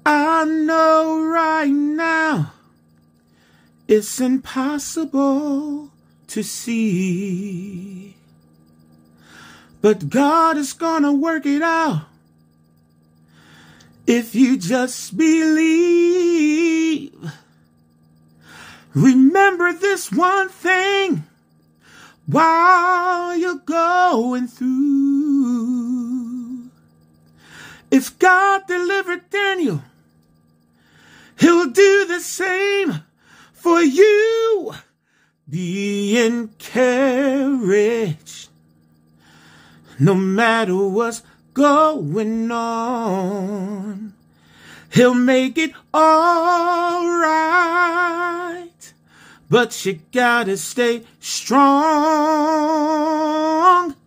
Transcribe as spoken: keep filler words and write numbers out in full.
I know right now it's impossible to see, but God is gonna work it out if you just believe. Remember this one thing while you're going through. If God delivered Daniel, He'll do the same for you. Be encouraged, no matter what's going on. He'll make it all right, but you gotta stay strong.